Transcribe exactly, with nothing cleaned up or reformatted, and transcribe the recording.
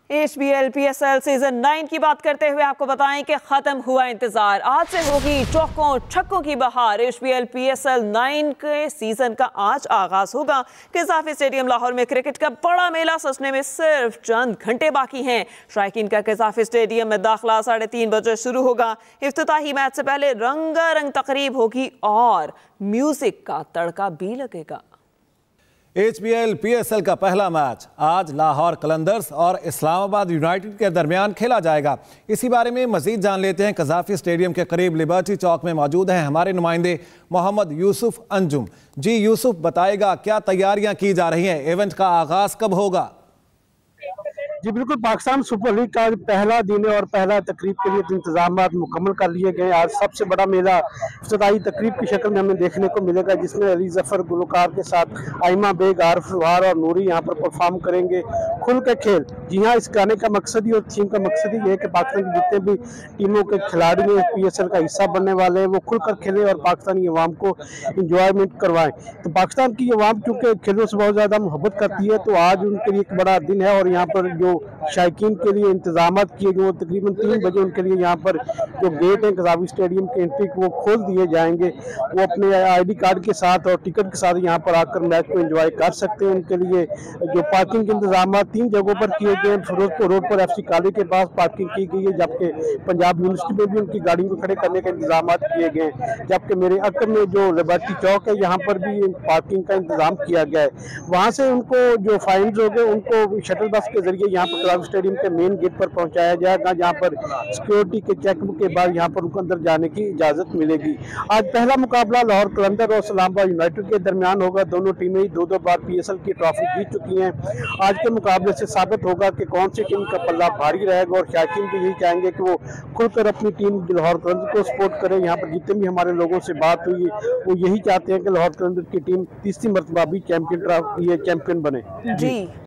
H B L P S L season nine की बात करते हुए आपको बताएं कि खत्म हुआ इंतजार। आज से होगी चौकों छक्कों की बहार। H B L P S L nine के सीजन का आज आगाज होगा। कज़ाफ़ी स्टेडियम लाहौर में क्रिकेट का बड़ा मेला सजने में सिर्फ चंद घंटे बाकी हैं। शायकीन का कज़ाफ़ी स्टेडियम में दाखिला साढ़े तीन बजे शुरू होगा। इफ्तिताही मैच से पहले रंगारंग तकरीब होगी और म्यूजिक का तड़का भी लगेगा। H B L P S L का पहला मैच आज लाहौर कलंदर्स और इस्लामाबाद यूनाइटेड के दरमियान खेला जाएगा। इसी बारे में मजीद जान लेते हैं। कज़ाफ़ी स्टेडियम के करीब लिबर्टी चौक में मौजूद हैं हमारे नुमाइंदे मोहम्मद यूसुफ अंजुम। जी यूसुफ, बताएगा क्या तैयारियां की जा रही हैं, इवेंट का आगाज कब होगा? जी बिल्कुल, पाकिस्तान सुपर लीग का पहला दिन है और पहला तकरीब के लिए इंतजाम मुकम्मल कर लिए गए। आज सबसे बड़ा मेला इफ्तिताई तकरीब की शक्ल में हमें देखने को मिलेगा, जिसमें अली जफर गुलकार के साथ आइमा बेग, आरिफ वार और नूरी यहाँ पर परफॉर्म करेंगे। खुल के खेल, जी हाँ, इस गाने का मकसद ही और थीम का मकसद ही है कि पाकिस्तान की जितने भी टीमों के खिलाड़ी हैं पी एस एल का हिस्सा बनने वाले हैं वो खुलकर खेलें और पाकिस्तानी अवाम को इंजॉयमेंट करवाएं। तो पाकिस्तान की अवाम चूँकि खेलों से बहुत ज़्यादा मोहब्बत करती है, तो आज उनके लिए एक बड़ा दिन है और यहाँ पर जो शायकीन के लिए इंतजाम किए गए, तकरीबन तीन बजे उनके लिए यहाँ पर जो गेट है कज़ाफ़ी स्टेडियम के एंट्री वो खोल दिए जाएंगे। वो अपने आई डी कार्ड के साथ और टिकट के साथ यहाँ पर आकर मैच को एंजॉय कर सकते हैं। उनके लिए जो पार्किंग के इंतजाम तीन जगहों पर किए गए हैं। फिरोजपुर रोड पर एफ सी कॉलेज के पास पार्किंग की गई है, जबकि पंजाब यूनिवर्सिटी में भी उनकी गाड़ी को खड़े करने के इंतजाम किए गए हैं। जबकि मेरे अकब में जो लिबर्टी चौक है यहाँ पर भी पार्किंग का इंतजाम किया गया है। वहाँ से उनको जो फाइन्स हो गए उनको शटल बस के जरिए यहाँ पर कज़ाफ़ी स्टेडियम के मेन गेट पर पहुंचाया जाएगा, जहां पर सिक्योरिटी के चेक के बाद यहां पर उनको अंदर जाने की इजाजत मिलेगी। आज पहला मुकाबला लाहौर कलंदर और इस्लामाबाद यूनाइटेड के दरमियान होगा। दोनों टीमें ही दो दो बार पी एस एल की ट्रॉफी जीत चुकी हैं। आज के मुकाबले से साबित होगा कि कौन सी टीम का पल्ला भारी रहेगा और शायकीन भी यही चाहेंगे कि वो खुलकर अपनी टीम लाहौर कलंदर को सपोर्ट करें। यहाँ पर जितने भी हमारे लोगों से बात हुई वो यही चाहते हैं कि लाहौर कलंदर की टीम तीसरी मरतबा भी चैंपियन चैंपियन बने। जी।